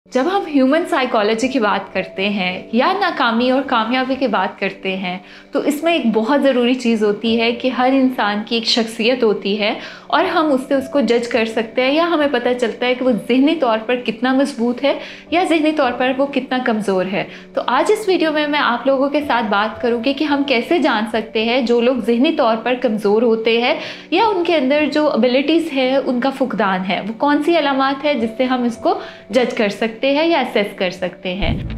जब हम human psychology की बात करते हैं या नाकामी और कामयाबी की बात करते हैं तो इसमें एक बहुत ज़रूरी चीज़ होती है कि हर इंसान की एक शख्सियत होती है और हम उससे उसको जज कर सकते हैं या हमें पता चलता है कि वो ज़हनी तौर पर कितना मजबूत है या ज़हनी तौर पर वो कितना कमज़ोर है। तो आज इस वीडियो में मैं आप लोगों के साथ बात करूँगी कि हम कैसे जान सकते हैं जो लोग ज़हनी तौर पर कमज़ोर होते हैं या उनके अंदर जो एबिलिटीज़ है उनका फुकदान है, वो कौन सी अलामात है जिससे हम इसको जज कर सकते हैं या असेस कर सकते हैं।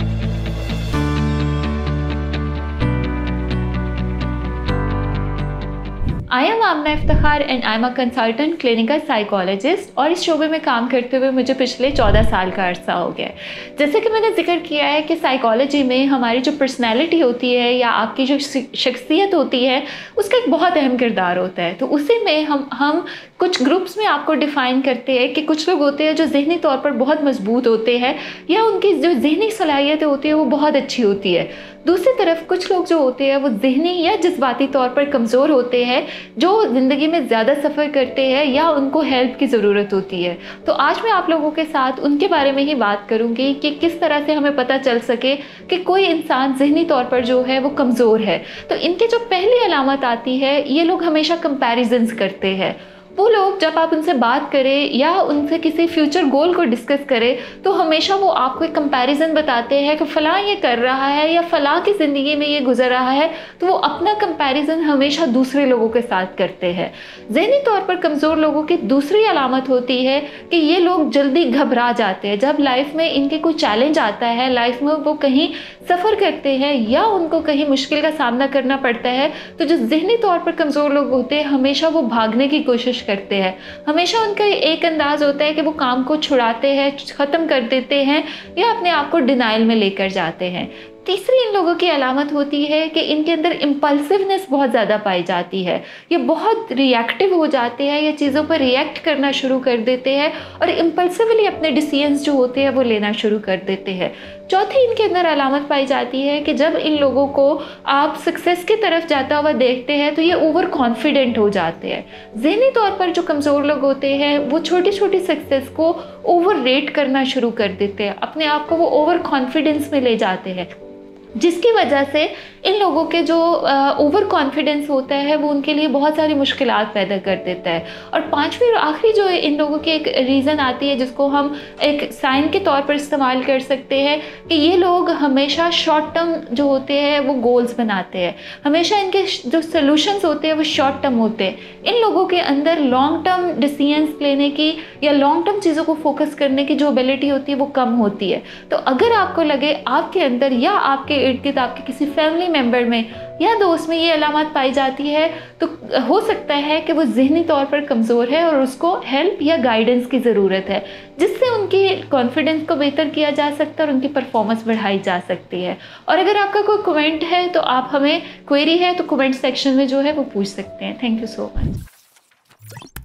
I am Amna Iftikhar and I am a consultant clinical psychologist और इस शोबे में काम करते हुए मुझे पिछले 14 साल का अरसा हो गया है। जैसे कि मैंने जिक्र किया है कि साइकोलॉजी में हमारी जो पर्सनैलिटी होती है या आपकी जो शख्सियत होती है उसका एक बहुत अहम किरदार होता है। तो उसी में हम कुछ ग्रुप्स में आपको डिफ़ाइन करते हैं कि कुछ लोग होते हैं जो ज़हनी तौर पर बहुत मजबूत होते हैं या उनकी जो ज़हनी सलाहियतें होती है वो बहुत अच्छी होती है। दूसरी तरफ कुछ लोग जो होते हैं वो ज़हनी या जज्बाती तौर पर कमज़ोर होते हैं, जो ज़िंदगी में ज़्यादा सफ़र करते हैं या उनको हेल्प की ज़रूरत होती है। तो आज मैं आप लोगों के साथ उनके बारे में ही बात करूँगी कि किस तरह से हमें पता चल सके कि कोई इंसान ज़हनी तौर पर जो है वो कमज़ोर है। तो इनकी जो पहली अलामत आती है, ये लोग हमेशा कंपैरिजन्स करते हैं। वो लोग जब आप उनसे बात करें या उनसे किसी फ्यूचर गोल को डिस्कस करें तो हमेशा वो आपको एक कंपैरिजन बताते हैं कि फ़लाँ ये कर रहा है या फ़लाँ की ज़िंदगी में ये गुजर रहा है, तो वो अपना कंपैरिजन हमेशा दूसरे लोगों के साथ करते हैं। ज़हनी तौर पर कमज़ोर लोगों की दूसरी अलामत होती है कि ये लोग जल्दी घबरा जाते हैं। जब लाइफ में इनके कोई चैलेंज आता है, लाइफ में वो कहीं सफ़र करते हैं या उनको कहीं मुश्किल का सामना करना पड़ता है, तो जो ज़हनी तौर पर कमज़ोर लोग होते हैं हमेशा वो भागने की कोशिश करते हैं। हमेशा उनका एक अंदाज होता है कि वो काम को छुड़ाते हैं, ख़त्म कर देते हैं या अपने आप को डिनाइल में लेकर जाते हैं। तीसरी इन लोगों की अलामत होती है कि इनके अंदर इम्पल्सिवनेस बहुत ज़्यादा पाई जाती है। ये बहुत रिएक्टिव हो जाते हैं, ये चीज़ों पर रिएक्ट करना शुरू कर देते हैं और इम्पल्सिवली अपने डिसीजंस जो होते हैं वो लेना शुरू कर देते हैं। चौथी इनके अंदर अलामत पाई जाती है कि जब इन लोगों को आप सक्सेस की तरफ जाता हुआ देखते हैं तो ये ओवर कॉन्फिडेंट हो जाते हैं। ज़हनी तौर पर जो कमज़ोर लोग होते हैं वो छोटी छोटी सक्सेस को ओवर रेट करना शुरू कर देते हैं, अपने आप को वो ओवर कॉन्फिडेंस में ले जाते हैं, जिसकी वजह से इन लोगों के जो ओवर कॉन्फिडेंस होता है वो उनके लिए बहुत सारी मुश्किलात पैदा कर देता है। और पांचवी और आखिरी जो इन लोगों की एक रीज़न आती है जिसको हम एक साइन के तौर पर इस्तेमाल कर सकते हैं कि ये लोग हमेशा शॉर्ट टर्म जो होते हैं वो गोल्स बनाते हैं। हमेशा इनके जो सोल्यूशंस होते हैं वो शॉर्ट टर्म होते हैं। इन लोगों के अंदर लॉन्ग टर्म डिसीजंस लेने की या लॉन्ग टर्म चीज़ों को फोकस करने की जो एबिलिटी होती है वो कम होती है। तो अगर आपको लगे आपके अंदर या आपके इर्द गिर्द आपके किसी फैमिली मेंबर में या दोस्त में ये अलामत पाई जाती है तो हो सकता है कि वो ज़हनी तौर पर कमज़ोर है और उसको हेल्प या गाइडेंस की ज़रूरत है, जिससे उनकी कॉन्फिडेंस को बेहतर किया जा सकता है और उनकी परफॉर्मेंस बढ़ाई जा सकती है। और अगर आपका कोई कमेंट है तो आप हमें क्वेरी है तो कमेंट सेक्शन में जो है वो पूछ सकते हैं। Thank you so much.